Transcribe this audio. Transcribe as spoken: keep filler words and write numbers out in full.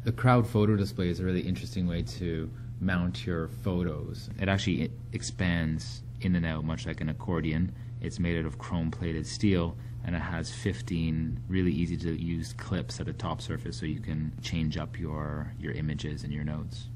The crowd photo display is a really interesting way to mount your photos. It actually expands in and out much like an accordion. It's made out of chrome-plated steel, and it has fifteen really easy to use clips at the top surface so you can change up your, your images and your notes.